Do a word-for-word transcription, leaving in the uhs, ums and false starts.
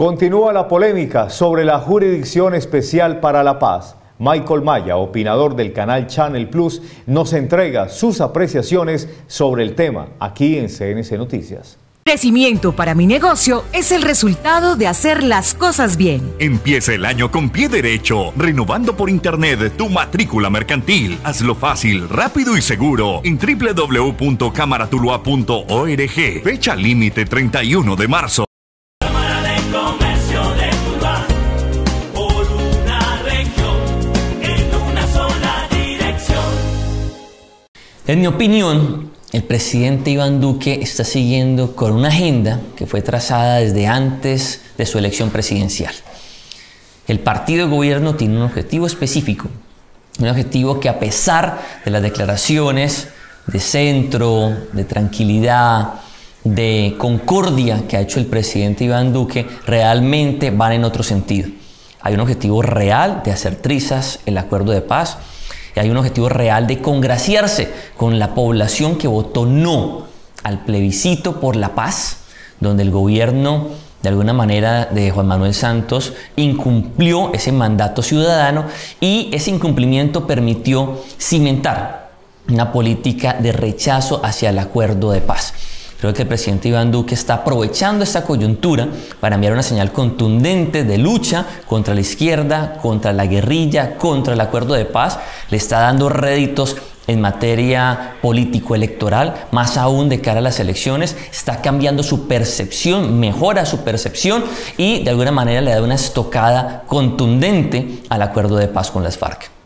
Continúa la polémica sobre la Jurisdicción Especial para la Paz. Michael Maya, opinador del canal Channel Plus, nos entrega sus apreciaciones sobre el tema aquí en C N C Noticias. Crecimiento para mi negocio es el resultado de hacer las cosas bien. Empieza el año con pie derecho, renovando por internet tu matrícula mercantil. Hazlo fácil, rápido y seguro en doble u doble u doble u punto cámara tuluá punto org. Fecha límite treinta y uno de marzo. Cámara de Comercio de Tuluá, por una región, en una sola dirección. En mi opinión, el presidente Iván Duque está siguiendo con una agenda que fue trazada desde antes de su elección presidencial. El partido de gobierno tiene un objetivo específico, un objetivo que a pesar de las declaraciones de centro, de tranquilidad, de concordia que ha hecho el presidente Iván Duque, realmente van en otro sentido. Hay un objetivo real de hacer trizas el acuerdo de paz. Y hay un objetivo real de congraciarse con la población que votó no al plebiscito por la paz, donde el gobierno, de alguna manera, de Juan Manuel Santos, incumplió ese mandato ciudadano y ese incumplimiento permitió cimentar una política de rechazo hacia el acuerdo de paz. Creo que el presidente Iván Duque está aprovechando esta coyuntura para enviar una señal contundente de lucha contra la izquierda, contra la guerrilla, contra el acuerdo de paz. Le está dando réditos en materia político-electoral, más aún de cara a las elecciones. Está cambiando su percepción, mejora su percepción y de alguna manera le da una estocada contundente al acuerdo de paz con las FARC.